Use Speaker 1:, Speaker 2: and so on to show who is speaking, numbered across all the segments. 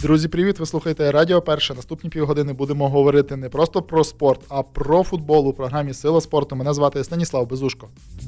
Speaker 1: Друзі, привіт! Ви слухаєте Радіо Перше. Наступні півгодини будемо говорити не просто про спорт, а про футбол у програмі «Сила спорту». Мене звати Станіслав Безушко.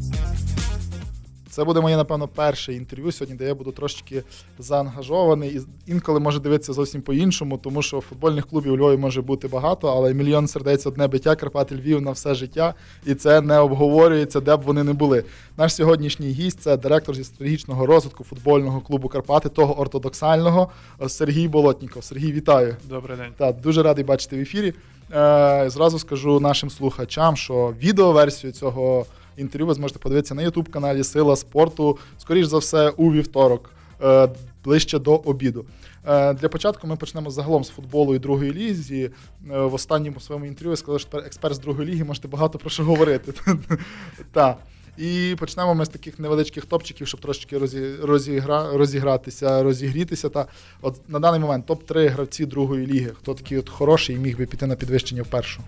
Speaker 1: Це буде моє, напевно, перше інтерв'ю сьогодні, де я буду трошечки заангажований і інколи може дивитися зовсім по-іншому, тому що футбольних клубів у Львові може бути багато, але мільйон сердець одне биття, Карпати Львів на все життя, і це не обговорюється, де б вони не були. Наш сьогоднішній гість – це директор зі стратегічного розвитку футбольного клубу «Карпати», того ортодоксального, Сергій Болотніков. Сергій, вітаю.
Speaker 2: Добрий день.
Speaker 1: Так, дуже радий бачити в ефірі. Зразу скажу нашим слухачам, що відеоверсію цього інтерв'ю ви зможете подивитися на YouTube-каналі «Сила спорту», скоріш за все, у вівторок, ближче до обіду. Для початку ми почнемо загалом з футболу і другої лізі. В останньому своєму інтерв'ю я сказав, що експерт з другої ліги, можете багато про що говорити. Так. І почнемо ми з таких невеличких топчиків, щоб трошечки розігратися, розігрітися. Та от на даний момент топ-3 гравці другої ліги. Хто такий от хороший і міг би піти на підвищення в першу?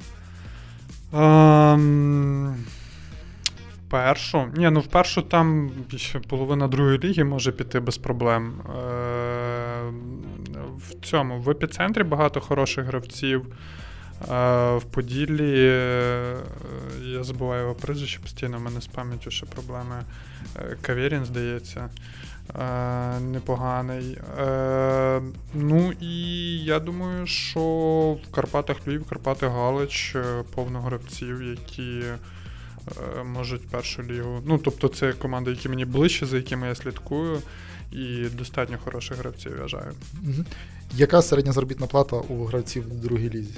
Speaker 2: В першу там половина другої ліги може піти без проблем. В епіцентрі багато хороших гравців. В Поділлі, я забуваю його прізвище постійно, в мене з пам'яттю ще проблеми. Каверін, здається, непоганий. І я думаю, що в Карпатах Львів, Карпати Галич повно гравців, які можуть першу лігу. Тобто це команди, які мені ближче, за якими я слідкую, і достатньо хороших гравців, я вважаю.
Speaker 1: Яка середня заробітна плата у гравців в другій лізі?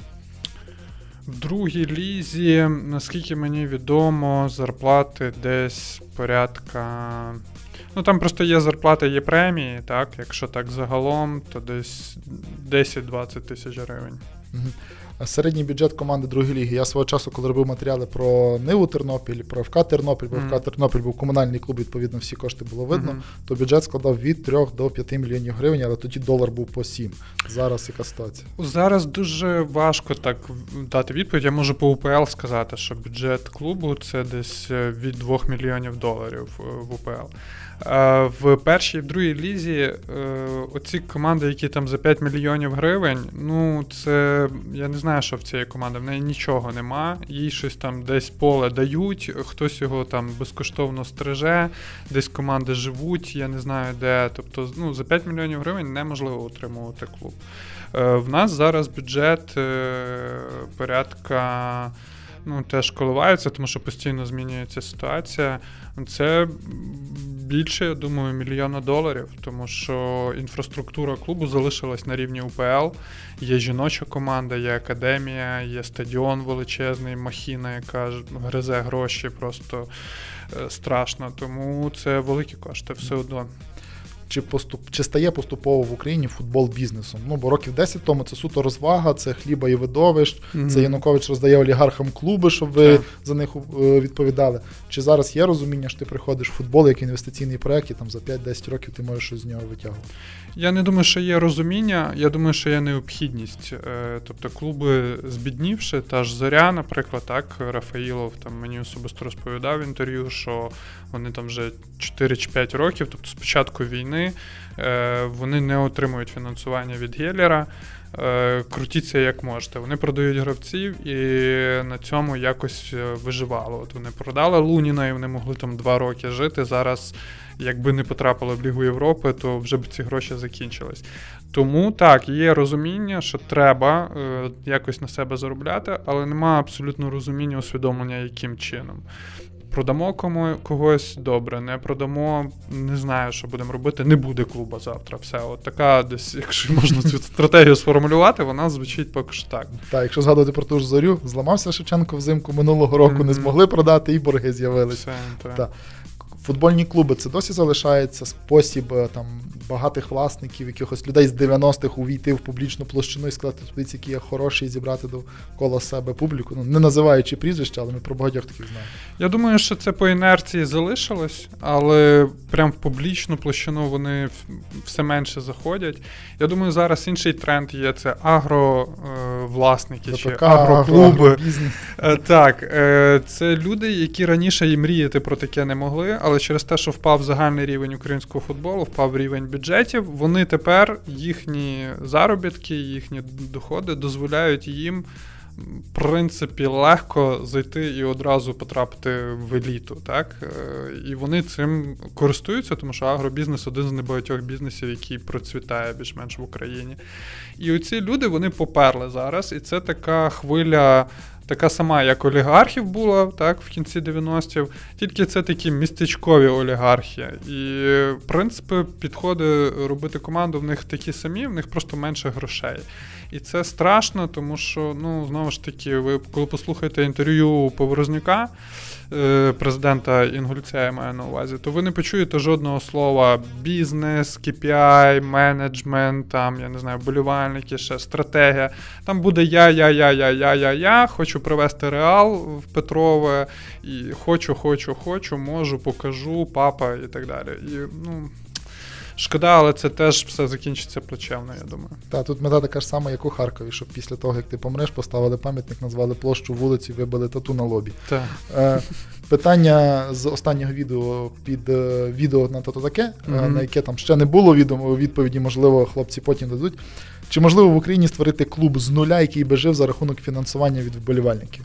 Speaker 2: В другій лізі, наскільки мені відомо, зарплати десь порядка... там просто є зарплати, є премії, так? Якщо так загалом, то десь 10-20 тисяч гривень.
Speaker 1: Середній бюджет команди другої ліги. Я свого часу, коли робив матеріали про Ниву Тернопіль, про ФК Тернопіль, бо ФК Тернопіль був комунальний клуб, відповідно, всі кошти було видно, то бюджет складав від 3 до 5 мільйонів гривень, але тоді долар був по 7. Зараз яка ситуація?
Speaker 2: Зараз дуже важко так дати відповідь. Я можу по УПЛ сказати, що бюджет клубу – це десь від 2 мільйонів доларів в УПЛ. В першій і в другій лізі оці команди, які там за 5 мільйонів гривень, це, я не знаю, що в цієї команди, в неї нічого нема, їй щось там десь поле дають, хтось його там безкоштовно стриже, десь команди живуть, я не знаю де, тобто, за 5 мільйонів гривень неможливо утримувати клуб. В нас зараз бюджет порядка... теж коливаються, тому що постійно змінюється ситуація. Це більше, я думаю, $1 мільйон, тому що інфраструктура клубу залишилась на рівні УПЛ. Є жіноча команда, є академія, є стадіон величезний, махіна, яка гризе гроші просто страшно. Тому це великі кошти все одно.
Speaker 1: Чи стає поступово в Україні футбол бізнесом? Бо років 10 тому це суто розвага, це хліба і видовищ, це Янукович роздає олігархам клуби, щоб ви за них відповідали. Чи зараз є розуміння, що ти приходиш в футбол як інвестиційний проект, і там за 5-10 років ти можеш щось з нього витягувати?
Speaker 2: Я не думаю, що є розуміння, я думаю, що є необхідність. Тобто клуби збіднівши, та ж Зоря, наприклад, так, Рафаїлов там мені особисто розповідав в інтерв'ю, що вони там вже 4 чи 5 років, тобто з початку війни, вони не отримують фінансування від Геллера. Крутіться як можете. Вони продають гравців і на цьому якось виживало. От вони продали Луніна і вони могли там 2 роки жити. Зараз, якби не потрапили в Лігу Європи, то вже б ці гроші закінчились. Тому так, є розуміння, що треба якось на себе заробляти, але немає абсолютно розуміння, усвідомлення, яким чином. Продамо когось – добре, не продамо – не знаю, що будемо робити, не буде клуба завтра. Все, от така десь, якщо можна цю стратегію сформулювати, вона звучить поки що так.
Speaker 1: Так, якщо згадувати про ту ж Зорю, зламався Шевченко взимку минулого року, не змогли продати і борги з'явилися. Так. Футбольні клуби – це досі залишається спосіб там багатих власників, якихось людей з 90-х увійти в публічну площину і сказати, подивіться, який я хороший, і зібрати довкола себе публіку. Не називаючи прізвища, але ми про багатьох таких знаємо.
Speaker 2: Я думаю, що це по інерції залишилось, але прям в публічну площину вони все менше заходять. Я думаю, зараз інший тренд є – це агровласники чи агроклуби. Так, це люди, які раніше і мріяти про таке не могли, але але через те, що впав загальний рівень українського футболу, впав рівень бюджетів, вони тепер, їхні заробітки, їхні доходи дозволяють їм в принципі, легко зайти і одразу потрапити в еліту, так? І вони цим користуються, тому що агробізнес – один з небагатьох бізнесів, який процвітає більш-менш в Україні. І оці люди, вони поперли зараз, і це така хвиля, така сама, як олігархів була, так, в кінці 90-х, тільки це такі містечкові олігархи. І, в принципі, підходи робити команду в них такі самі, в них просто менше грошей. І це страшно, тому що, знову ж таки, ви коли послухаєте інтерв'ю Поворознюка, президента Інгульця, я маю на увазі, то ви не почуєте жодного слова бізнес, KPI, менеджмент, там, я не знаю, вболівальники, ще стратегія. Там буде я, хочу привезти Реал в Петрове, і хочу, можу, покажу, папа і так далі. І, шкода, але це теж все закінчиться плачевно, я думаю.
Speaker 1: Так, тут мета така ж сама, як у Харкові, щоб після того, як ти помреш, поставили пам'ятник, назвали площу вулиці, вибили тату на лобі.
Speaker 2: Так.
Speaker 1: Питання з останнього відео під відео на «То таке», на яке там ще не було відповіді, можливо, хлопці потім дадуть. Чи можливо в Україні створити клуб з нуля, який би жив за рахунок фінансування від вболівальників?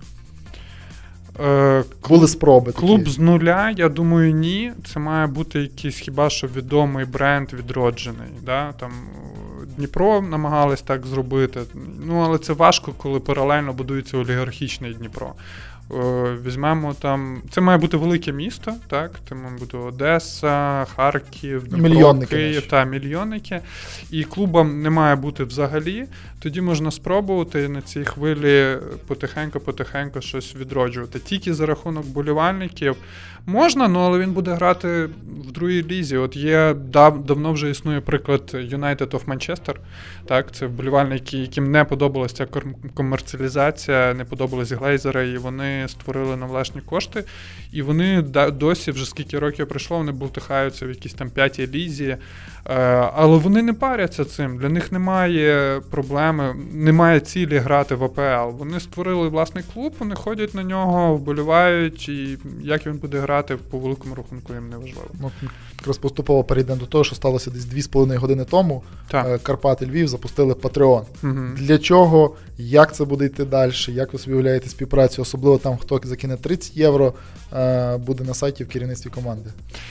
Speaker 1: Були спроби.
Speaker 2: Клуб
Speaker 1: такі.
Speaker 2: З нуля, я думаю, ні. Це має бути якийсь хіба що відомий бренд відроджений. Да? Там Дніпро намагались так зробити. Але це важко, коли паралельно будується олігархічний Дніпро. Візьмемо там, це має бути велике місто, так? Це має бути Одеса, Харків, Дніпро, Київ, мільйонники. І клубам не має бути взагалі. Тоді можна спробувати на цій хвилі потихеньку щось відроджувати. Тільки за рахунок вболівальників можна, але він буде грати в другій лізі. От є, давно вже існує приклад United of Manchester. Так, це вболівальники, яким не подобалася ця комерціалізація, не подобались глейзери, і вони створили на власні кошти. І вони досі, вже скільки років пройшло, вони бултихаються в якійсь там 5-й лізі. Але вони не паряться цим. Для них немає проблеми, немає цілі грати в АПЛ. Вони створили власний клуб, вони ходять на нього, вболівають, і як він буде грати, по великому рахунку їм не важливо.
Speaker 1: Якраз поступово перейдемо до того, що сталося десь 2,5 години тому. Карпати Львів запустили Patreon. Для чого? Як це буде йти далі? Як ви собі уявляєте співпрацю? Особливо там, хто закине 30 євро, буде на сайті в керівництві команди.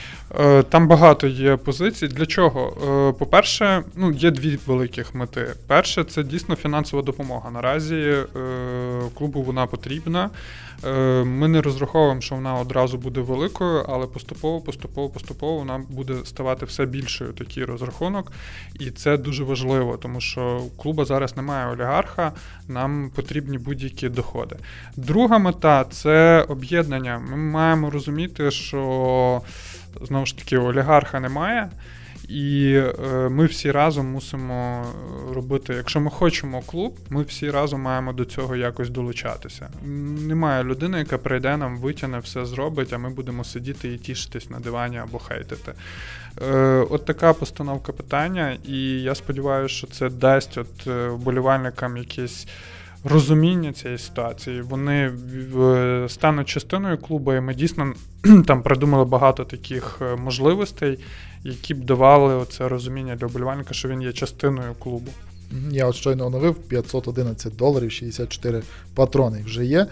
Speaker 2: Там багато є позицій. Для чого? По-перше, є дві великих мети. Перше, це дійсно фінансова допомога. Наразі клубу вона потрібна. Ми не розраховуємо, що вона одразу буде великою, але поступово вона буде ставати все більшою, такий розрахунок. І це дуже важливо, тому що у клубу зараз немає олігарха, нам потрібні будь-які доходи. Друга мета – це об'єднання. Ми маємо розуміти, що знову ж таки, олігарха немає, і ми всі разом мусимо робити, якщо ми хочемо клуб, ми всі разом маємо до цього якось долучатися. Немає людини, яка прийде нам, витягне, все зробить, а ми будемо сидіти і тішитись на дивані або хейтити. От така постановка питання, і я сподіваюся, що це дасть вболівальникам якісь розуміння цієї ситуації. Вони стануть частиною клубу, і ми дійсно там придумали багато таких можливостей, які б давали оце розуміння для вболівальника, що він є частиною клубу.
Speaker 1: Я от щойно оновив, $511, 64 патрони вже є.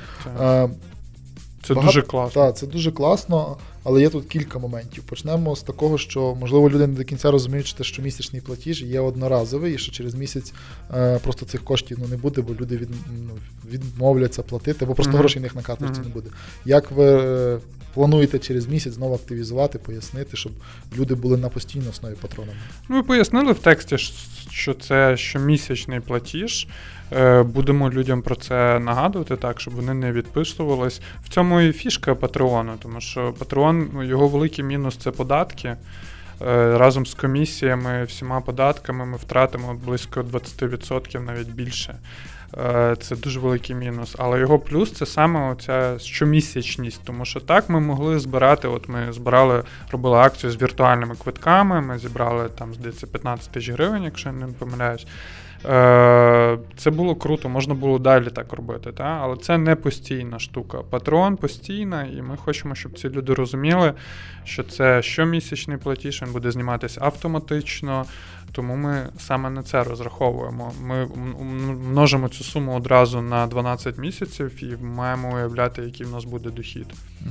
Speaker 2: Це дуже класно.
Speaker 1: Так, це дуже класно, але є тут кілька моментів. Почнемо з такого, що, можливо, люди не до кінця розуміють, що щомісячний платіж є одноразовий, і що через місяць просто цих коштів не буде, бо люди відмовляться платити, бо просто грошей в них на карточці не буде. Як ви плануєте через місяць знову активізувати, пояснити, щоб люди були на постійній основі патронами?
Speaker 2: Ми пояснили в тексті, що це щомісячний платіж. Будемо людям про це нагадувати так, щоб вони не відписувались. В цьому і фішка Патреону, тому що Патреон, його великий мінус – це податки. Разом з комісіями, всіма податками ми втратимо близько 20%, навіть більше. Це дуже великий мінус. Але його плюс – це саме оця щомісячність, тому що так ми могли збирати, ми робили акцію з віртуальними квитками, ми зібрали там, здається, 15 тисяч гривень, якщо я не помиляюсь. Це було круто, можна було далі так робити, але це не постійна штука. Патреон постійна, і ми хочемо, щоб ці люди розуміли, що це щомісячний платіж, він буде зніматися автоматично, тому ми саме на це розраховуємо. Ми множимо цю суму одразу на 12 місяців і маємо уявляти, який в нас буде дохід.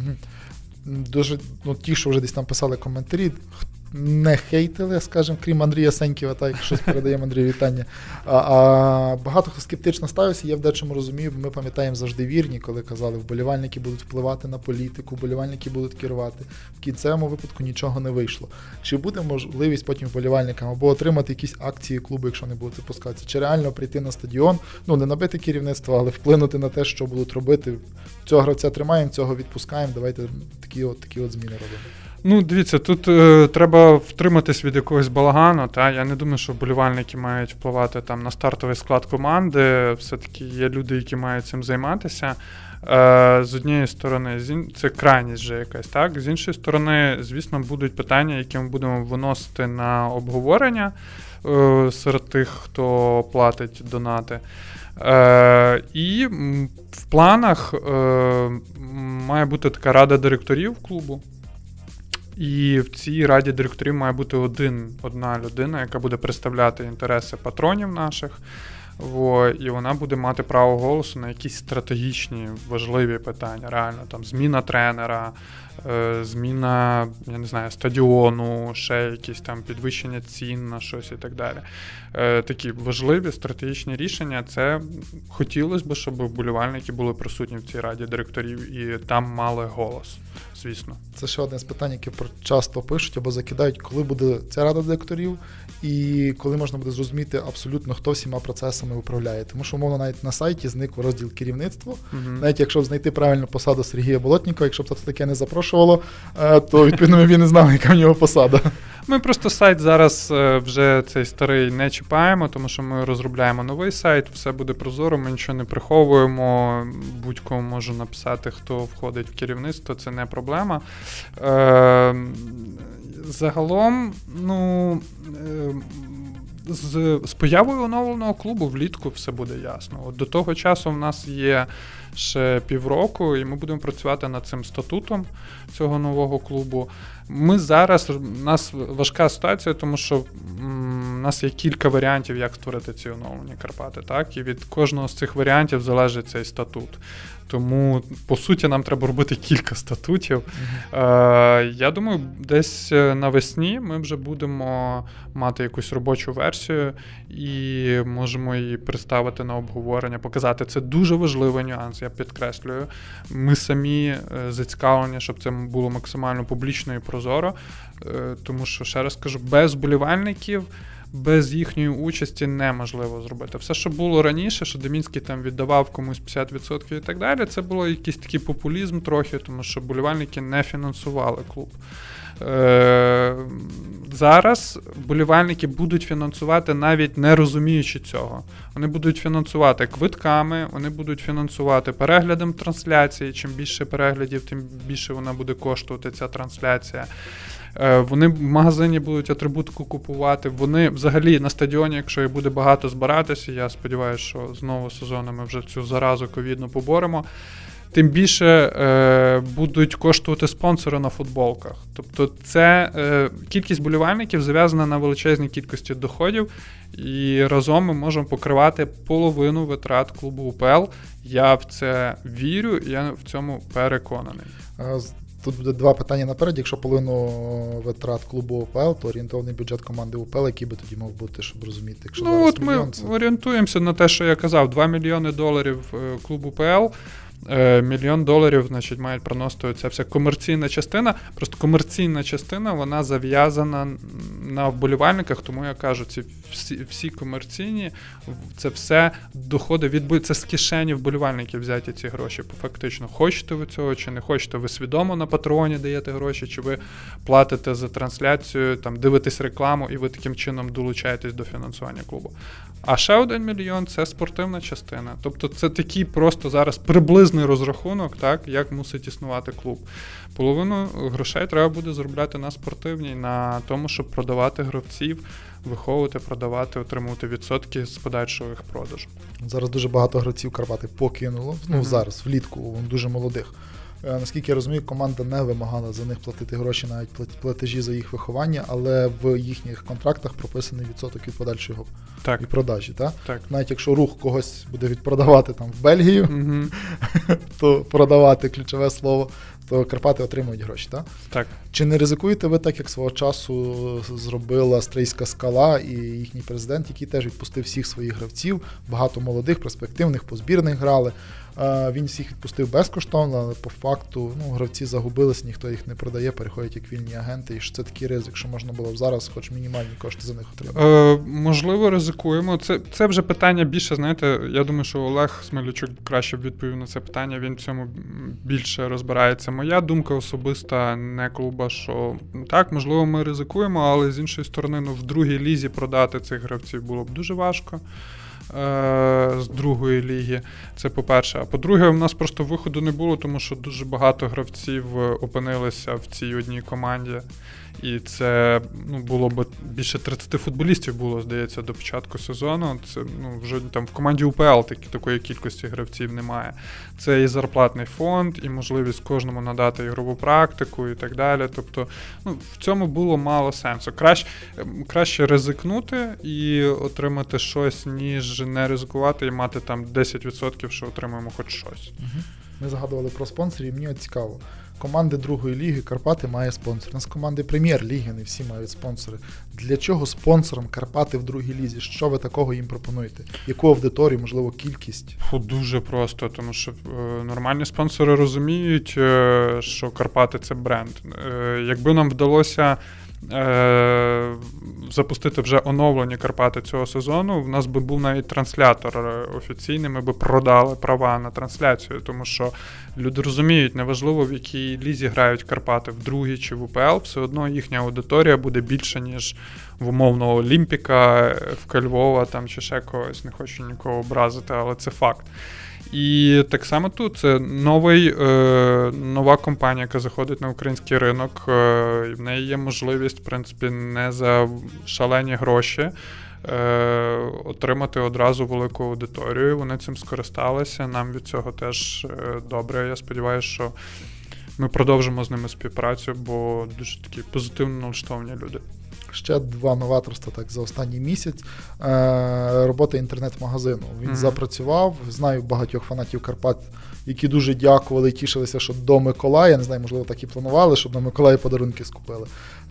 Speaker 1: Дуже, ті, що вже десь там писали коментарі, не хейтили, скажімо, крім Андрія Сеньківа, так, щось передаємо Андрію вітання. А багато хто скептично ставився, я в дечому розумію, бо ми пам'ятаємо завжди вірні, коли казали, вболівальники будуть впливати на політику, вболівальники будуть керувати. В кінцевому випадку нічого не вийшло. Чи буде можливість потім вболівальникам або отримати якісь акції клубу, якщо не будуть випускатися, чи реально прийти на стадіон, не набити керівництво, але вплинути на те, що будуть робити. Цього гравця тримаємо, цього відпускаємо, давайте такі от зміни робимо.
Speaker 2: Дивіться, тут треба втриматись від якогось балагану, Я не думаю, що вболівальники мають впливати там на стартовий склад команди, все-таки є люди, які мають цим займатися. З однієї сторони, це крайність вже якась, так? З іншої сторони, звісно, будуть питання, які ми будемо виносити на обговорення серед тих, хто платить донати. І в планах має бути така рада директорів клубу. І в цій раді директорів має бути одна людина, яка буде представляти інтереси патронів наших, і вона буде мати право голосу на якісь стратегічні, важливі питання, реально, там, зміна тренера, зміна, я не знаю, стадіону, ще якісь там підвищення цін на щось і так далі. Такі важливі стратегічні рішення, це хотілося б, щоб вболівальники були присутні в цій раді директорів і там мали голос, звісно.
Speaker 1: Це ще одне з питань, яке часто пишуть або закидають, коли буде ця рада директорів і коли можна буде зрозуміти абсолютно, хто всіма процесами управляє. Тому що, умовно, навіть на сайті зник розділ керівництво. Навіть якщо знайти правильну посаду Сергія Болотнікова, якщо б це таке не запрошувало, то, відповідно, ми б і не знали, яка в нього посада.
Speaker 2: Ми просто сайт зараз вже цей старий не чіпаємо, тому що ми розробляємо новий сайт, все буде прозоро, ми нічого не приховуємо, будь-кому може написати, хто входить в керівництво, це не проблема. Загалом, з появою оновленого клубу влітку все буде ясно. До того часу в нас є ще півроку, і ми будемо працювати над цим статутом цього нового клубу. Ми зараз, у нас важка ситуація, тому що у нас є кілька варіантів, як створити ці оновлені Карпати, так? І від кожного з цих варіантів залежить цей статут. Тому, по суті, нам треба робити кілька статутів. Я думаю, десь навесні ми вже будемо мати якусь робочу версію і можемо її представити на обговорення, показати. Це дуже важливий нюанс, я підкреслюю. Ми самі зацікавлені, щоб це було максимально публічно і прозоро, тому що, ще раз кажу, без вболівальників, без їхньої участі неможливо зробити. Все, що було раніше, що Демінський там віддавав комусь 50% і так далі, це було якийсь такий популізм трохи, тому що вболівальники не фінансували клуб. Зараз вболівальники будуть фінансувати, навіть не розуміючи цього. Вони будуть фінансувати квитками, вони будуть фінансувати переглядом трансляції. Чим більше переглядів, тим більше вона буде коштувати, ця трансляція. Вони в магазині будуть атрибутику купувати. Вони взагалі на стадіоні, якщо і буде багато збиратися, я сподіваюся, що з нового сезону ми вже цю заразу ковідну поборемо, тим більше будуть коштувати спонсори на футболках. Тобто це кількість вболівальників зав'язана на величезній кількості доходів, і разом ми можемо покривати половину витрат клубу УПЛ. Я в це вірю, і я в цьому переконаний.
Speaker 1: Тут буде два питання наперед. Якщо половину витрат клубу УПЛ, то орієнтовний бюджет команди УПЛ, який би тоді мав бути, щоб розуміти? Якщо
Speaker 2: от ми орієнтуємося на те, що я казав, $2 мільйони клуб УПЛ, $1 мільйон, значить, мають приносити ця вся комерційна частина. Просто комерційна частина, вона зав'язана на вболівальниках, тому я кажу, ці всі комерційні, це все доходи це з кишені вболівальників взяті ці гроші. Фактично, хочете ви цього чи не хочете, ви свідомо на Патреоні даєте гроші, чи ви платите за трансляцію, там дивитесь рекламу, і ви таким чином долучаєтесь до фінансування клубу. А ще $1 мільйон – це спортивна частина. Тобто це такі просто зараз приблизно приблизний розрахунок, так, як мусить існувати клуб. Половину грошей треба буде заробляти на спортивній, на тому, щоб продавати гравців, виховувати, продавати, отримувати відсотки з подальшого їх продажу.
Speaker 1: Зараз дуже багато гравців Карпати покинуло, зараз, влітку, дуже молодих. Наскільки я розумію, команда не вимагала за них платити гроші, навіть платежі за їх виховання, але в їхніх контрактах прописаний відсоток від подальшого і продажі. Так? Навіть якщо Рух когось буде відпродавати там в Бельгію, то продавати ключове слово, то Карпати отримують гроші, так?
Speaker 2: Так.
Speaker 1: Чи не ризикуєте ви так, як свого часу зробила Стрийська Скала і їхній президент, який теж відпустив всіх своїх гравців, багато молодих, перспективних, по збірних грали. Він всіх відпустив безкоштовно, але по факту гравці загубилися, ніхто їх не продає, переходять як вільні агенти, і що це такий ризик, що можна було б зараз хоч мінімальні кошти за них отримати.
Speaker 2: Можливо, ризикуємо. Це вже питання більше, знаєте, я думаю, що Олег Смельчук краще б відповів на це питання, він в цьому більше розбирається. Моя думка особиста, не клуба, що так, можливо, ми ризикуємо, але з іншої сторони, в другій лізі продати цих гравців було б дуже важко. З другої ліги, це по-перше. А по-друге, в нас просто виходу не було, тому що дуже багато гравців опинилися в цій одній команді. І це було б більше 30 футболістів було, здається, до початку сезону. Це вже там в команді УПЛ такої кількості гравців немає. Це і зарплатний фонд, і можливість кожному надати ігрову практику і так далі. Тобто, в цьому було мало сенсу. Краще ризикнути і отримати щось, ніж не ризикувати і мати там 10%, що отримаємо хоч щось.
Speaker 1: Ми згадували про спонсорів, мені цікаво. Команди другої ліги Карпати має спонсор. У нас команди прем'єр-ліги не всі мають спонсори. Для чого спонсорам Карпати в другій лізі? Що ви такого їм пропонуєте? Яку аудиторію, можливо, кількість?
Speaker 2: Дуже просто, тому що нормальні спонсори розуміють, що Карпати – це бренд. Якби нам вдалося запустити вже оновлені Карпати цього сезону, в нас би був навіть транслятор офіційний, ми би продали права на трансляцію, тому що люди розуміють, неважливо в якій лізі грають Карпати, в другій чи в УПЛ, все одно їхня аудиторія буде більша, ніж в умовного Олімпіка, в Львова там, чи ще когось, не хочу нікого образити, але це факт. І так само тут це нова компанія, яка заходить на український ринок, і в неї є можливість, в принципі, не за шалені гроші отримати одразу велику аудиторію. Вони цим скористалися, нам від цього теж добре. Я сподіваюся, що ми продовжимо з ними співпрацю, бо дуже такі позитивно налаштовані люди.
Speaker 1: Ще два новаторства так за останній місяць. Робота інтернет-магазину. Він запрацював. Знаю багатьох фанатів Карпат, які дуже дякували і тішилися, що до Миколая, не знаю, можливо, так і планували, щоб на Миколая подарунки скупили.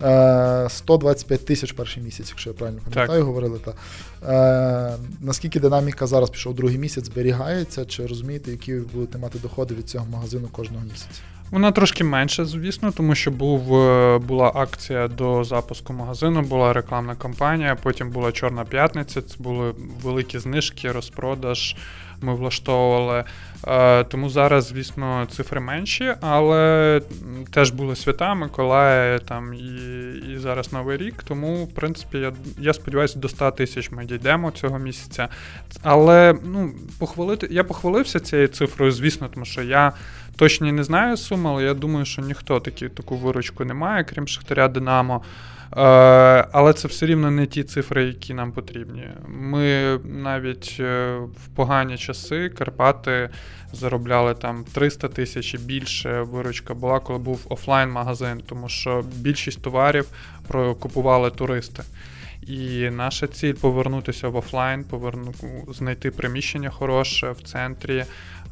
Speaker 1: 125 тисяч перший місяць, якщо я правильно пам'ятаю, говорили. Наскільки динаміка зараз пішов другий місяць, зберігається? Чи розумієте, які ви будете мати доходи від цього магазину кожного місяця?
Speaker 2: Вона трошки менша, звісно, тому що була акція до запуску магазину, була рекламна кампанія, потім була Чорна п'ятниця, це були великі знижки, розпродаж, ми влаштовували. Тому зараз, звісно, цифри менші, але теж були свята, Миколая там, і зараз Новий рік, тому, в принципі, я сподіваюся, до 100 тисяч ми дійдемо цього місяця. Але я похвалився цією цифрою, звісно, тому що я точно не знаю суми, але я думаю, що ніхто таку виручку не має, крім Шахтаря, Динамо. Але це все рівно не ті цифри, які нам потрібні. Ми навіть в погані часи Карпати заробляли там 300 тисяч і більше. Виручка була, коли був офлайн-магазин, тому що більшість товарів купували туристи. І наша ціль – повернутися в офлайн, знайти приміщення хороше в центрі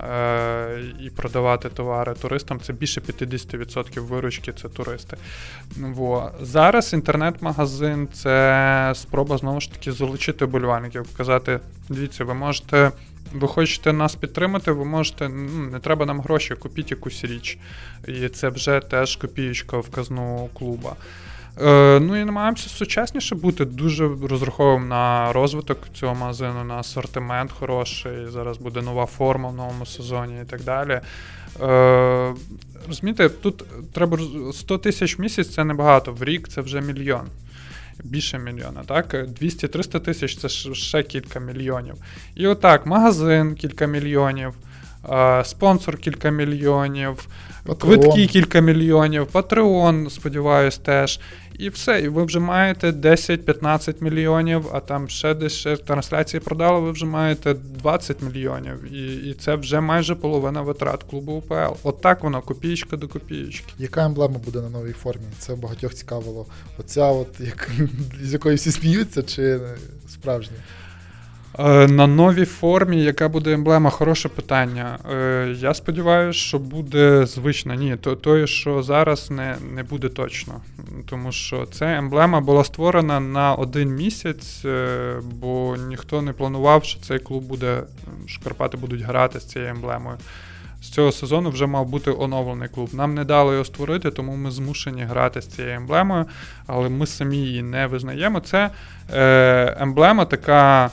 Speaker 2: і продавати товари туристам. Це більше 50% виручки – це туристи. Зараз інтернет-магазин – це спроба, знову ж таки, залучити вболівальників, показати, дивіться, ви хочете нас підтримати, ви можете, не треба нам гроші, купіть якусь річ. І це вже теж копієчка в казну клуба. І намагаємося сучасніше бути, дуже розраховуємо на розвиток цього магазину, на асортимент хороший, зараз буде нова форма в новому сезоні і так далі. Розумієте, тут треба 100 тисяч в місяць – це небагато, в рік це вже мільйон. Більше мільйона, так? 200-300 тисяч – це ще кілька мільйонів. І отак, магазин – кілька мільйонів, Спонсор кілька мільйонів,
Speaker 1: Патреон.
Speaker 2: квитки кілька мільйонів, Патреон, сподіваюсь, теж. І все, і ви вже маєте 10-15 мільйонів, а там ще десь трансляції продали, ви вже маєте 20 мільйонів. І це вже майже половина витрат клубу УПЛ. От так воно, копієчка до копієчки.
Speaker 1: Яка емблема буде на новій формі? Це багатьох цікавило. Оця от, з якої всі сміються, чи справжня?
Speaker 2: На новій формі, яка буде емблема, хороше питання. Я сподіваюся, що буде звична. Ні, то, що зараз не буде точно. Тому що ця емблема була створена на 1 місяць, бо ніхто не планував, що цей клуб буде, що Карпати будуть грати з цією емблемою. З цього сезону вже мав бути оновлений клуб. Нам не дали його створити, тому ми змушені грати з цією емблемою, але ми самі її не визнаємо. Це емблема така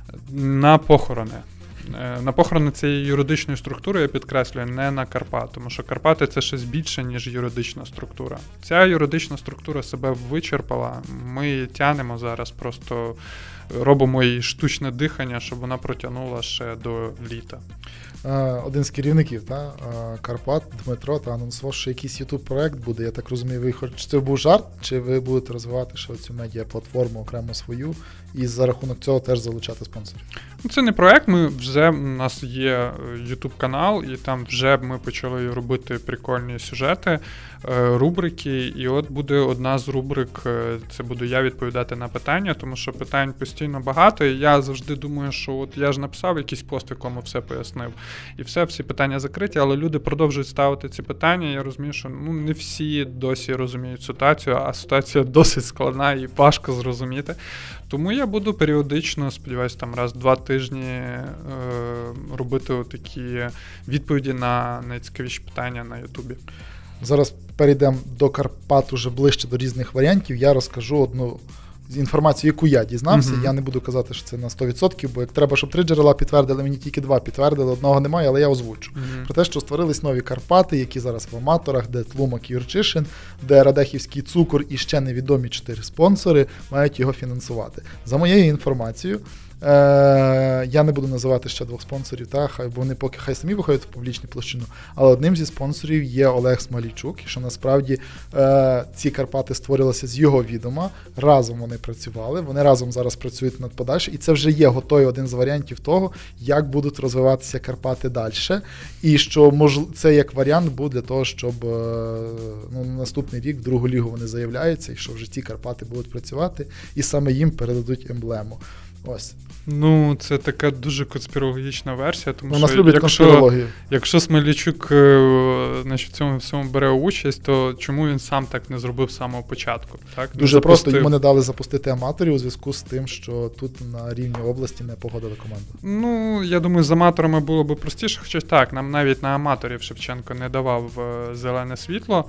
Speaker 2: на похорони. На похорони цієї юридичної структури, я підкреслюю, не на Карпат, тому що Карпати – це щось більше, ніж юридична структура. Ця юридична структура себе вичерпала, ми її тянемо зараз, просто робимо їй штучне дихання, щоб вона протягнула ще до літа.
Speaker 1: Один з керівників Карпат, Дмитро, анонсував, що якийсь YouTube-проект буде. Я так розумію, чи це був жарт, чи ви будете розвивати ще цю медіа-платформу окремо свою і за рахунок цього теж залучати спонсорів?
Speaker 2: Це не проект, у нас є YouTube-канал, і там вже ми почали робити прикольні сюжети, рубрики, і от буде одна з рубрик, це буду я відповідати на питання, тому що питань постійно багато, і я завжди думаю, що от я ж написав якийсь пост, в якому все пояснив, і всі питання закриті, але люди продовжують ставити ці питання, я розумію, що не всі досі розуміють ситуацію, а ситуація досить складна і важко зрозуміти. Тому я буду періодично, сподіваюся, там раз в 2 тижні робити такі відповіді на найцікавіші питання на Ютубі.
Speaker 1: Зараз перейдемо до Карпат уже ближче до різних варіантів. Я розкажу одну інформацію, яку я дізнався. Я не буду казати, що це на 100%, бо як треба, щоб 3 джерела підтвердили, мені тільки 2 підтвердили, одного немає, але я озвучу. Про те, що створились нові Карпати, які зараз в аматорах, де Тлумак і Юрчишин, де Радехівський цукор і ще невідомі 4 спонсори мають його фінансувати. За моєю інформацією, я не буду називати ще 2 спонсорів, бо вони поки хай самі виходять в публічну площину, але одним зі спонсорів є Олег Смолійчук, і що насправді ці Карпати створилися з його відома, разом вони працювали, вони разом зараз працюють над подальше, і це вже є готовий один з варіантів того, як будуть розвиватися Карпати далі, і що це як варіант буде для того, щоб на наступний рік в другу лігу вони заявляються, і що вже ці Карпати будуть працювати, і саме їм передадуть емблему. Ось.
Speaker 2: Це така дуже конспірологічна версія, тому
Speaker 1: нас люблять конспірологію.
Speaker 2: Якщо Смолійчук в цьому всьому бере участь, то чому він сам так не зробив з самого початку? Так?
Speaker 1: Дуже просто, йому не дали запустити аматорів у зв'язку з тим, що тут на рівні області не погодили команду.
Speaker 2: Я думаю, з аматорами було б простіше, хоча так, нам навіть на аматорів Шевченко не давав зелене світло.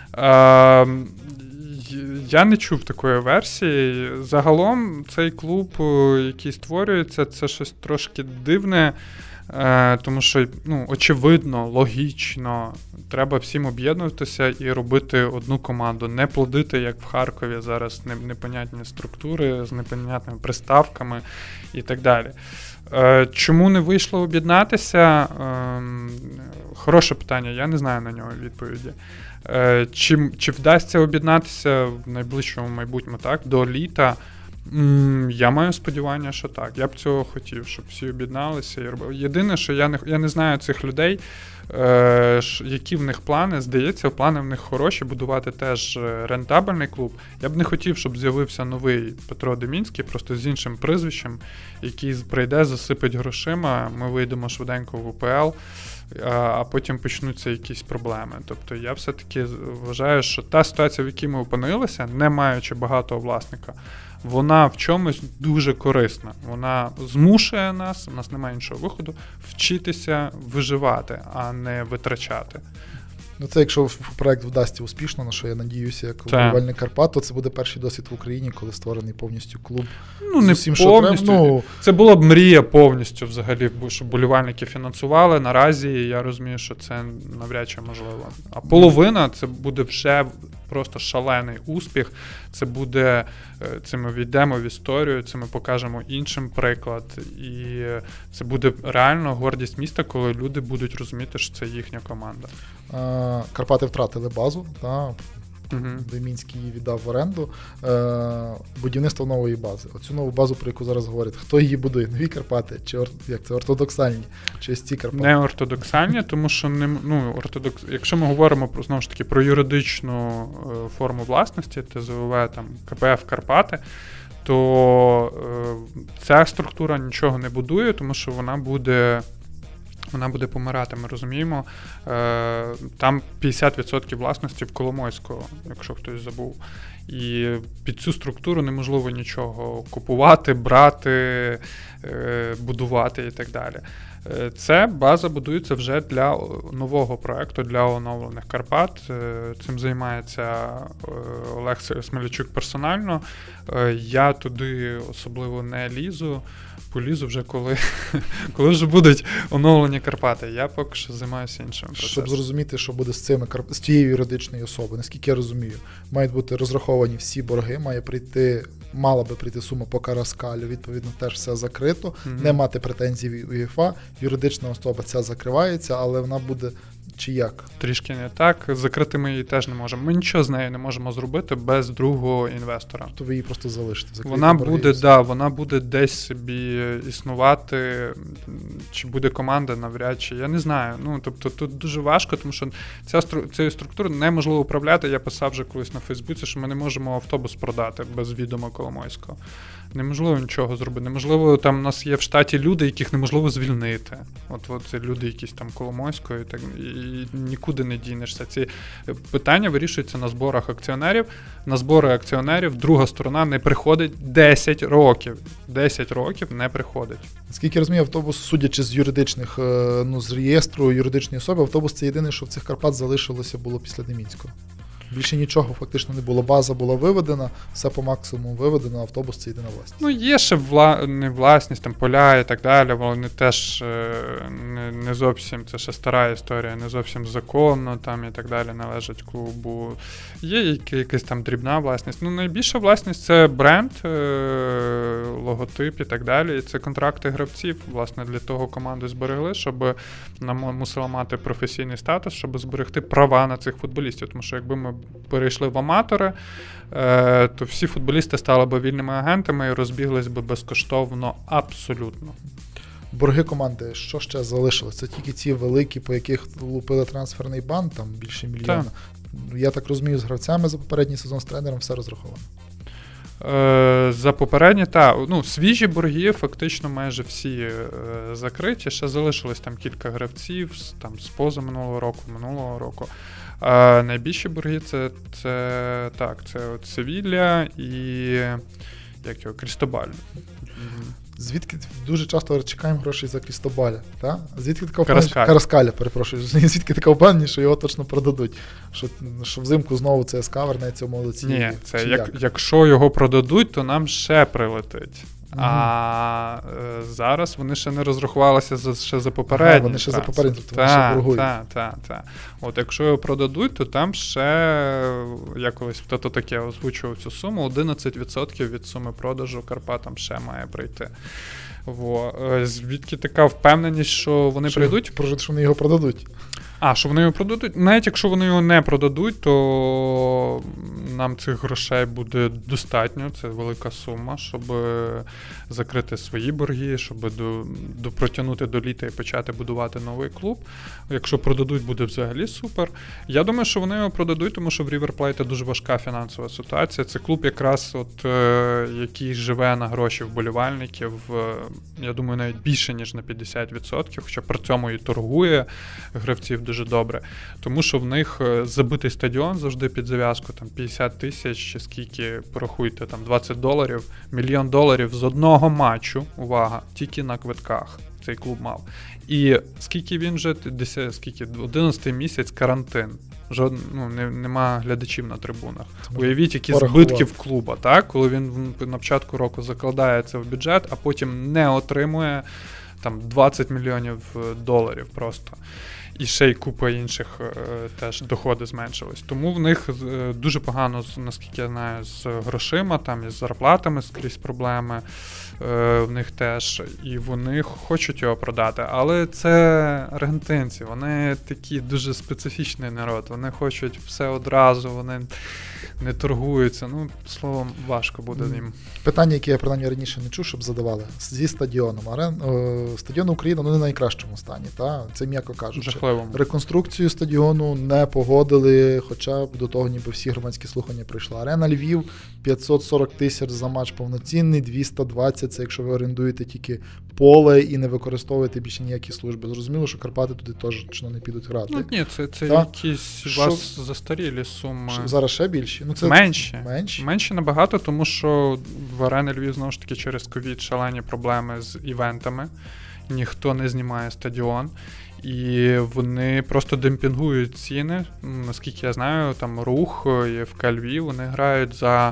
Speaker 2: Я не чув такої версії. Загалом цей клуб, який створюється, це щось трошки дивне, тому що, очевидно, логічно, треба всім об'єднуватися і робити одну команду, не плодити, як в Харкові зараз, непонятні структури з непонятними приставками і так далі. Чому не вийшло об'єднатися? Хороше питання, я не знаю на нього відповіді. Чи вдасться об'єднатися в найближчому майбутньому, так, до літа? Я маю сподівання, що так. Я б цього хотів, щоб всі об'єдналися і робили. Єдине, що я не знаю цих людей, які в них плани. Здається, плани в них хороші, будувати теж рентабельний клуб. Я б не хотів, щоб з'явився новий Петро Демінський, просто з іншим прізвищем, який прийде, засипить грошима, ми вийдемо швиденько в УПЛ, а потім почнуться якісь проблеми. Тобто я все-таки вважаю, що та ситуація, в якій ми опинилися, не маючи багатого власника, вона в чомусь дуже корисна. Вона змушує нас, у нас немає іншого виходу, вчитися виживати, а не витрачати.
Speaker 1: Це якщо проект вдасться успішно, на що я надіюся, як вболівальник Карпат, то це буде перший досвід в Україні, коли створений повністю клуб.
Speaker 2: Не всім, повністю. Це була б мрія повністю взагалі, щоб вболівальники фінансували. Наразі я розумію, що це навряд чи можливо. А половина це буде вже просто шалений успіх. Це ми війдемо в історію, це ми покажемо іншим приклад. І це буде реально гордість міста, коли люди будуть розуміти, що це їхня команда.
Speaker 1: Карпати втратили базу, та
Speaker 2: Угу.
Speaker 1: Демінський її віддав в оренду. Будівництво нової бази. Оцю нову базу, про яку зараз говорять, хто її будує? Нові Карпати? Чи ортодоксальні? Чи ці Карпати?
Speaker 2: Не ортодоксальні, тому що якщо ми говоримо знову ж таки про юридичну форму власності, ТЗОВ, там КПФ Карпати, то ця структура нічого не будує, тому що вона буде помирати, ми розуміємо. Там 50% власності в Коломойського, якщо хтось забув. І під цю структуру неможливо нічого купувати, брати, будувати і так далі. Це база будується вже для нового проєкту, для оновлених Карпат. Цим займається Олег Смолійчук персонально. Я туди особливо не лізу. Полізу вже, коли вже будуть оновлені Карпати. Я поки що займаюся іншим процесом.
Speaker 1: Щоб зрозуміти, що буде з тією юридичною особою, наскільки я розумію, мають бути розраховані всі борги, мала би прийти сума по Караскалю, відповідно, теж все закрито, не мати претензій від УЄФА, юридична особа ця закривається, але вона буде чи як?
Speaker 2: Трішки не так. Закрити ми її теж не можемо. Ми нічого з нею не можемо зробити без другого інвестора.
Speaker 1: Тобто ви її просто залишите?
Speaker 2: Вона буде десь собі існувати, чи буде команда навряд чи. Я не знаю. Тобто тут дуже важко, тому що цією структурою неможливо управляти. Я писав вже колись на Фейсбуці, що ми не можемо автобус продати без відома Коломойського. Неможливо нічого зробити. Неможливо, там у нас є в штаті люди, яких неможливо звільнити. От це люди якісь там Коломойської, і нікуди не дінешся. Ці питання вирішуються на зборах акціонерів. На збори акціонерів друга сторона не приходить 10 років. 10 років не приходить.
Speaker 1: Наскільки я розумію, автобус, судячи з юридичних, з реєстру юридичної особи, автобус – це єдине, що в цих Карпат залишилося було після Демінського. Більше нічого фактично не було. База була виведена, все по максимуму виведено, автобус – це єдина власність.
Speaker 2: Є ще не власність, там поля і так далі, вони теж не зовсім, це ще стара історія, не зовсім законно там і так далі належать клубу. Є якась там дрібна власність. Найбільша власність – це бренд, логотип і так далі. І це контракти гравців. Власне, для того команду зберегли, щоб нам мусила мати професійний статус, щоб зберегти права на цих футболістів. Тому що якби ми перейшли в аматори, то всі футболісти стали б вільними агентами і розбіглись би безкоштовно абсолютно.
Speaker 1: Борги команди, що ще залишилось? Це тільки ці великі, по яких лупили трансферний бан, там більше мільйона. Я так розумію, з гравцями за попередній сезон, з тренером все розраховано.
Speaker 2: За попередні, свіжі борги фактично майже всі закриті. Ще залишилось там кілька гравців там з позаминулого року. Найбільші борги це Севілля і Крістобаль.
Speaker 1: Звідки дуже часто чекаємо грошей за Крістобаля, так? Звідки така
Speaker 2: Караскаля,
Speaker 1: перепрошую. Звідки така впевненість, що його точно продадуть? Що взимку знову ЦСКА вернеться в молодці?
Speaker 2: Ні, якщо його продадуть, то нам ще прилетить. А зараз вони ще не розрахувалися ще за попередні.
Speaker 1: Вони ще за попередні, тобто вони ще боргують.
Speaker 2: Так. От якщо його продадуть, то там ще, я колись таке озвучував цю суму, 11% від суми продажу Карпатам ще має прийти. Звідки така впевненість, що вони прийдуть?
Speaker 1: Що вони його продадуть.
Speaker 2: Що вони його продадуть? Навіть якщо вони його не продадуть, то нам цих грошей буде достатньо. Це велика сума, щоб закрити свої борги, щоб протягнути до літа і почати будувати новий клуб. Якщо продадуть, буде взагалі супер. Я думаю, що вони його продадуть, тому що в River Plate дуже важка фінансова ситуація. Це клуб якраз, який живе на гроші вболівальників, я думаю, навіть більше, ніж на 50%, хоча при цьому і торгує гравців дуже добре. Тому що в них забитий стадіон завжди під зав'язку, там 50 тисяч, чи скільки, порахуйте, там $20, $1 мільйон з одного матчу, увага, тільки на квитках цей клуб мав. І скільки він вже, 11-й місяць карантин. Нема глядачів на трибунах. Уявіть, які збитки в клуба, так? Коли він на початку року закладає це в бюджет, а потім не отримує там $20 мільйонів просто. і ще й купа інших теж доходи зменшились. Тому в них дуже погано, наскільки я знаю, з грошима, там із зарплатами скрізь проблеми в них теж, і вони хочуть його продати. Але це аргентинці, вони такі дуже специфічний народ, вони хочуть все одразу, вони не торгуються. Ну, словом, важко буде їм.
Speaker 1: Питання, яке я принаймні раніше не чув, щоб задавали. Зі стадіоном. Стадіон Україна не в найкращому стані, та? Це м'яко кажучи.
Speaker 2: Жахливому.
Speaker 1: Реконструкцію стадіону не погодили, хоча б до того ніби всі громадські слухання прийшли. Арена Львів 540 тисяч за матч повноцінний, 220 це якщо ви орендуєте тільки поле і не використовуєте більше ніякі служби. Зрозуміло, що Карпати туди точно не підуть грати.
Speaker 2: Ну ні, це якісь у вас застарілі суми.
Speaker 1: Зараз ще більші? Ну, це
Speaker 2: менші набагато, тому що в Арені Львів, знову ж таки, через ковід шалені проблеми з івентами. Ніхто не знімає стадіон. І вони просто демпінгують ціни. Наскільки я знаю, там Рух і ФК Львів, вони грають за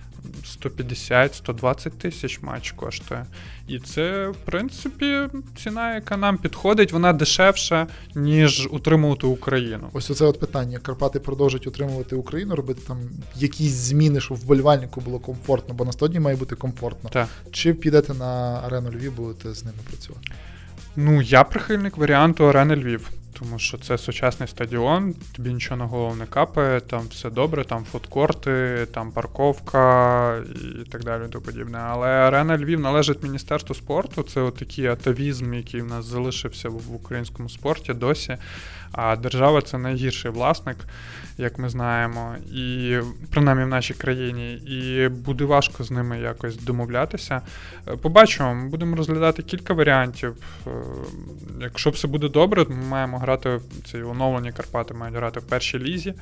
Speaker 2: 150-120 тисяч матч коштує. І це, в принципі, ціна, яка нам підходить, вона дешевша, ніж утримувати Україну.
Speaker 1: Ось оце от питання. Карпати продовжують утримувати Україну, робити там якісь зміни, щоб вболівальнику було комфортно, бо на стадіоні має бути комфортно.
Speaker 2: Так.
Speaker 1: Чи підете на Арену Львів, будете з ними працювати?
Speaker 2: Ну, я прихильник варіанту Арени Львів, тому що це сучасний стадіон, тобі нічого на голову не капає, там все добре, там фудкорти, там парковка і так далі, і подібне. Але Арена Львів належить Міністерству спорту, це отакий атавізм, який в нас залишився в українському спорті досі, а держава – це найгірший власник, як ми знаємо, і принаймні в нашій країні, і буде важко з ними якось домовлятися. Побачимо, ми будемо розглядати кілька варіантів. Якщо все буде добре, ми маємо грати, ці оновлені Карпати мають грати в першій лізі.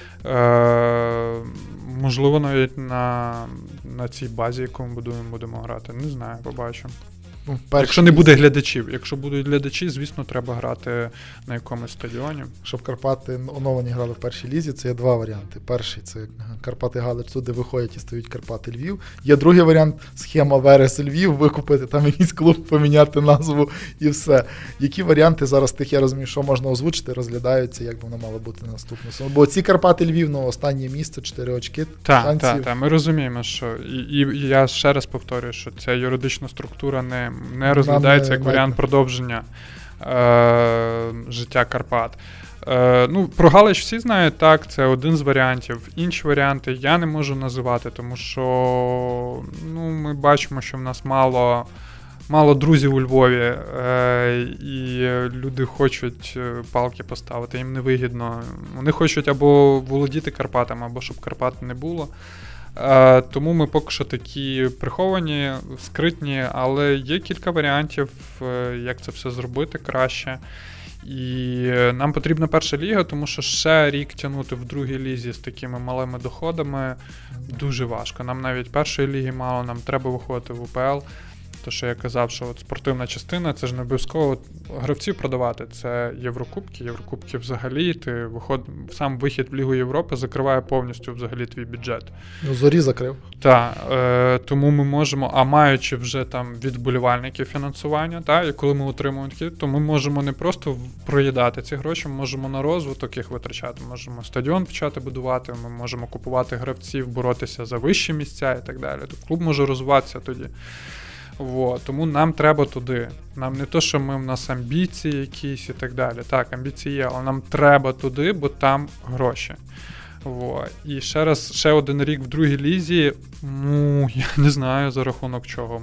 Speaker 2: Можливо, навіть на цій базі, яку ми будемо грати. Не знаю, побачимо. Якщо не буде глядачів. Якщо будуть глядачі, звісно, треба грати на якомусь стадіоні.
Speaker 1: Щоб Карпати оновлені грали в першій лізі, це є два варіанти. Перший – це Карпати Галич, туди виходять і стають Карпати Львів. Є другий варіант – схема Верес Львів, викупити там якийсь клуб, поміняти назву і все. Які варіанти зараз тих, я розумію, що можна озвучити, розглядаються, як би воно мало бути наступно. Бо ці Карпати Львів, ну, останнє місце, 4 очки.
Speaker 2: Так, ми розуміємо, що і я ще раз повторюю, що ця юридична структура не розглядається як варіант продовження життя Карпат. Ну, про Галич всі знають, так, це один з варіантів. Інші варіанти я не можу називати, тому що ми бачимо, що в нас мало друзів у Львові, і люди хочуть палки поставити, їм невигідно. Вони хочуть або володіти Карпатами, або щоб Карпат не було. Тому ми поки що такі приховані, скритні, але є кілька варіантів, як це все зробити краще. І нам потрібна перша ліга, тому що ще рік тягнути в другій лізі з такими малими доходами дуже важко. Нам навіть першої ліги мало, нам треба виходити в УПЛ. То, що я казав, що от спортивна частина, це ж не обов'язково гравців продавати, це Єврокубки взагалі, сам вихід в Лігу Європи закриває повністю взагалі твій бюджет.
Speaker 1: Ну, Зорі закрив.
Speaker 2: Так, тому ми можемо, а маючи вже там від вболівальників фінансування, і коли ми отримуємо такі, то ми можемо не просто проїдати ці гроші, ми можемо на розвиток їх витрачати, можемо стадіон почати будувати, ми можемо купувати гравців, боротися за вищі місця і так далі. Тобто клуб може розвиватися тоді. Тому нам треба туди. Нам не то, що в нас амбіції якісь і так далі. Так, амбіції є, але нам треба туди, бо там гроші. І ще один рік в другій лізі, я не знаю, за рахунок чого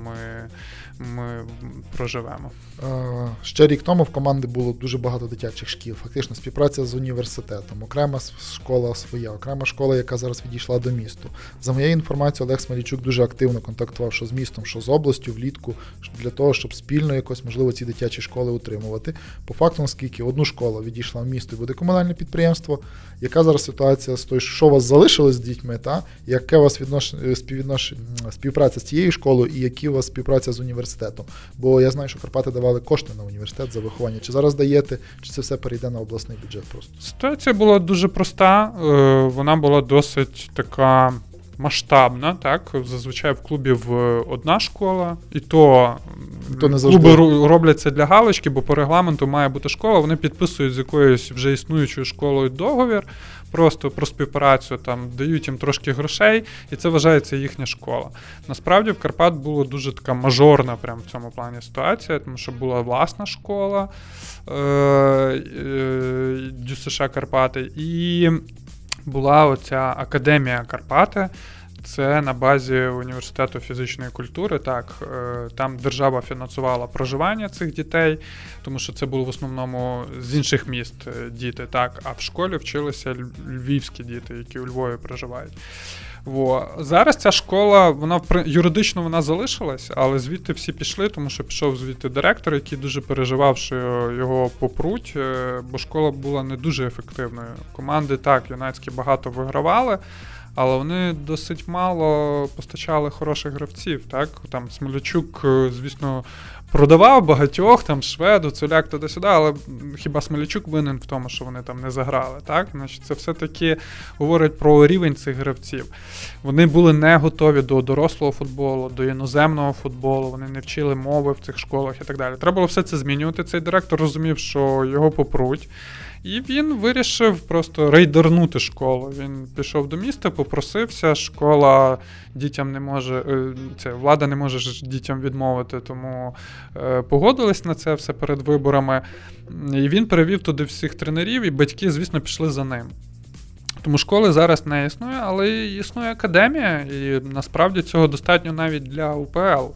Speaker 2: ми проживемо.
Speaker 1: Ще рік тому в команди було дуже багато дитячих шкіл. Фактично співпраця з університетом. Окрема школа своя, окрема школа, яка зараз відійшла до місту. За моєю інформацією, Олег Смолійчук дуже активно контактував що з містом, що з областю, влітку, для того, щоб спільно якось, можливо, ці дитячі школи утримувати. По факту, наскільки одну школу відійшла в місто і буде комунальне підприємство, яка зараз ситуація з тою, що у вас залишилось з дітьми, яке у вас співпраця з цією школою і які у вас співпраця з університетом? Бо я знаю, що Карпати давали кошти на університет за виховання. Чи зараз даєте, чи це все перейде на обласний бюджет просто?
Speaker 2: Ситуація була дуже проста, вона була досить така масштабна, так? Зазвичай в клубі одна школа, і то клуби роблять це для галочки, бо по регламенту має бути школа, вони підписують з якоюсь вже існуючою школою договір, просто про співпрацю, там, дають їм трошки грошей, і це вважається їхня школа. Насправді в Карпат була дуже така мажорна прям в цьому плані ситуація, тому що була власна школа ДЮСШ Карпати, і була оця Академія Карпати. Це на базі університету фізичної культури, так, там держава фінансувала проживання цих дітей, тому що це було в основному з інших міст діти, так, а в школі вчилися львівські діти, які у Львові проживають. Зараз ця школа, юридично вона залишилась, але звідти всі пішли, тому що пішов звідти директор, який дуже переживав, що його попруть, бо школа була не дуже ефективною. Команди, так, юнацькі багато вигравали, але вони досить мало постачали хороших гравців, так? Там Смолячук, звісно, продавав багатьох, там Шведу, Цуляк туди-сюди, але хіба Смолячук винен в тому, що вони там не заграли, так? Значить, це все-таки говорить про рівень цих гравців. Вони були не готові до дорослого футболу, до іноземного футболу, вони не вчили мови в цих школах і так далі. Треба було все це змінювати. Цей директор розумів, що його попруть. І він вирішив просто рейдернути школу. Він пішов до міста, попросився, школа дітям не може, влада не може дітям відмовити, тому погодились на це все перед виборами. І він перевів туди всіх тренерів, і батьки, звісно, пішли за ним. Тому школи зараз не існує, але існує академія, і насправді цього достатньо навіть для УПЛ.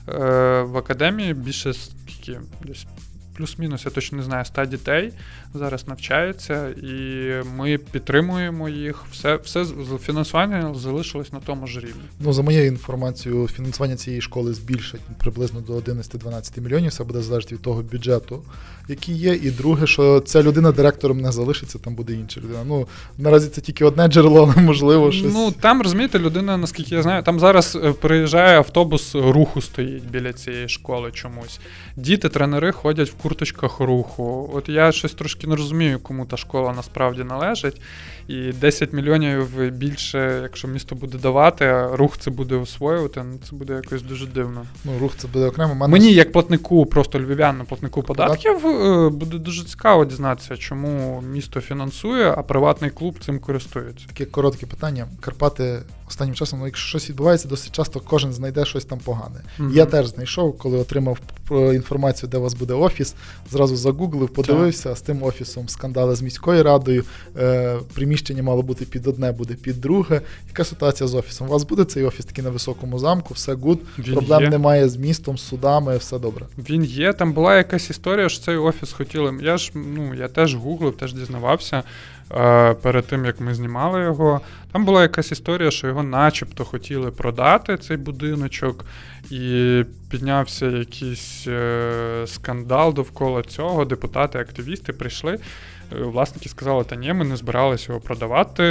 Speaker 2: В академії більше скільки, десь плюс-мінус, я точно не знаю, 100 дітей зараз навчаються, і ми підтримуємо їх. Все фінансування залишилось на тому ж рівні.
Speaker 1: Ну, за моєю інформацією, фінансування цієї школи збільшать приблизно до 11-12 мільйонів. Все буде залежати від того бюджету, який є. І друге, що ця людина директором не залишиться, там буде інша людина. Ну, наразі це тільки одне джерело, можливо, щось.
Speaker 2: Ну, там, розумієте, людина, наскільки я знаю, там зараз приїжджає автобус руху стоїть біля цієї школи чомусь. Діти, тренери ходять в курточках руху. От я щось трошки не розумію, кому та школа насправді належить. І 10 мільйонів більше, якщо місто буде давати, а рух це буде освоювати, ну це буде якось дуже дивно.
Speaker 1: Ну, рух це буде окремо.
Speaker 2: Мені, як платнику, просто львів'яну, платнику податків, буде дуже цікаво дізнатися, чому місто фінансує, а приватний клуб цим користується.
Speaker 1: Таке коротке питання. Карпати останнім часом, ну, якщо щось відбувається, досить часто кожен знайде щось там погане. Я теж знайшов, коли отримав інформацію, де у вас буде офіс, зразу загуглив, подивився, з тим офісом скандали з міською радою, приміщення мало бути під одне, буде під друге. Яка ситуація з офісом? У вас буде цей офіс такий на Високому замку, все гуд, проблем немає з містом, з судами, все добре.
Speaker 2: Він є, там була якась історія, що цей офіс хотіли, я теж гуглив, теж дізнавався перед тим, як ми знімали його. Там була якась історія, що його начебто хотіли продати, цей будиночок, і піднявся якийсь скандал довкола цього, депутати, активісти прийшли, власники сказали, та ні, ми не збиралися його продавати,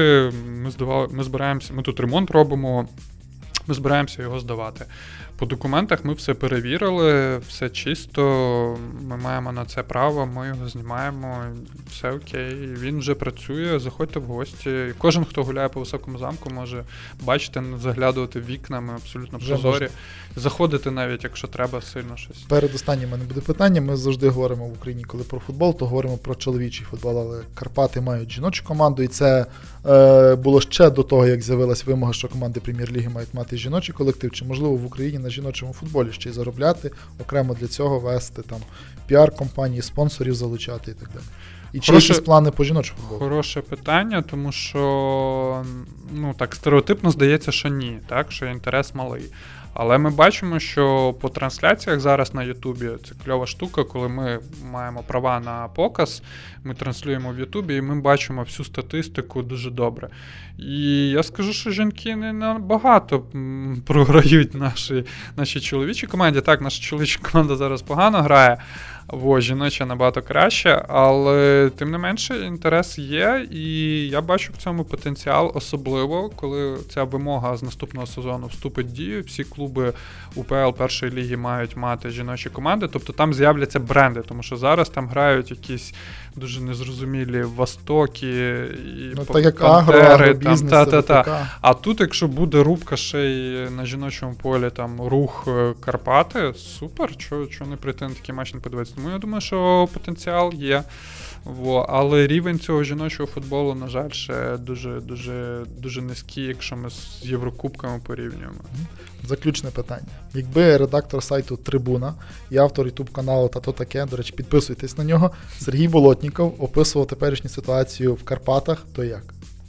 Speaker 2: ми тут ремонт робимо, ми збираємося його здавати. По документах ми все перевірили, все чисто, ми маємо на це право, ми його знімаємо, все окей. Він вже працює, заходьте в гості. Кожен, хто гуляє по Високому замку, може бачити, заглядувати в вікна, ми абсолютно прозорі. Заходити навіть, якщо треба сильно щось.
Speaker 1: Передостаннє в мене буде питання. Ми завжди говоримо в Україні, коли про футбол, то говоримо про чоловічий футбол, але Карпати мають жіночу команду, і це було ще до того, як з'явилась вимога, що команди Прем'єр-ліги мають мати жіночий колектив, чи можливо в Україні на жіночому футболі ще й заробляти, окремо для цього вести там піар-компанії, спонсорів залучати і так далі. І чи якісь плани по жіночому футболу?
Speaker 2: Хороше питання, тому що так стереотипно здається, що ні, так, що інтерес малий. Але ми бачимо, що по трансляціях зараз на Ютубі це кльова штука, коли ми маємо права на показ, ми транслюємо в Ютубі, і ми бачимо всю статистику дуже добре. І я скажу, що жінки не набагато програють нашій чоловічій команді. Так, наша чоловіча команда зараз погано грає, жіноча набагато краще, але тим не менше інтерес є, і я бачу в цьому потенціал, особливо, коли ця вимога з наступного сезону вступить в дію, всі клуби клуби УПЛ першої ліги мають мати жіночі команди, тобто там з'являться бренди, тому що зараз там грають якісь дуже незрозумілі Востоки, і
Speaker 1: так як
Speaker 2: Пантери,
Speaker 1: агробізнес,
Speaker 2: А тут, якщо буде рубка ще й на жіночому полі, там Рух Карпати, супер, чого не прийти на такий матч не подивитися. Тому я думаю, що потенціал є. Але рівень цього жіночого футболу, на жаль, ще дуже низький, якщо ми з Єврокубками порівнюємо.
Speaker 1: Заключне питання. Якби редактор сайту Трибуна і автор ютуб-каналу «Та то таке», до речі, підписуйтесь на нього, Сергій Болотніков описував теперішню ситуацію в Карпатах, то як?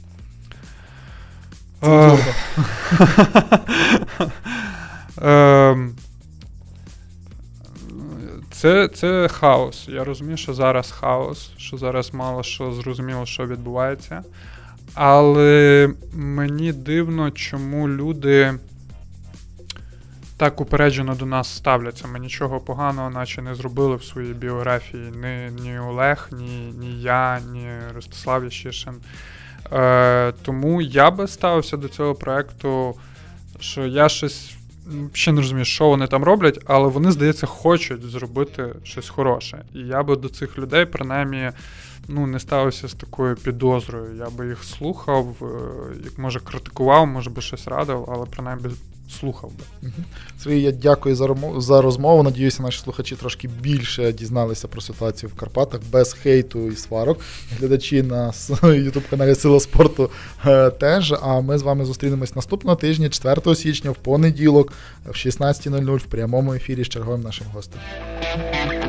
Speaker 2: Це хаос. Я розумію, що зараз хаос, що зараз мало що зрозуміло, що відбувається. Але мені дивно, чому люди так упереджено до нас ставляться. Ми нічого поганого наче не зробили в своїй біографії. Ні Олег, ні я, ні Ростислав Ящишин. Тому я би ставився до цього проєкту, що я щось ще не розумію, що вони там роблять, але вони, здається, хочуть зробити щось хороше. І я би до цих людей, принаймні, не ставився з такою підозрою. Я би їх слухав, як може критикував, може би щось радив, але принаймні слухав би.
Speaker 1: Сергій, я дякую за розмову. Надіюся, наші слухачі трошки більше дізналися про ситуацію в Карпатах, без хейту і сварок. Глядачі на ютуб-каналі «Сила спорту» теж. А ми з вами зустрінемось наступного тижня, 4 січня, в понеділок, в 16:00 в прямому ефірі з черговим нашим гостем.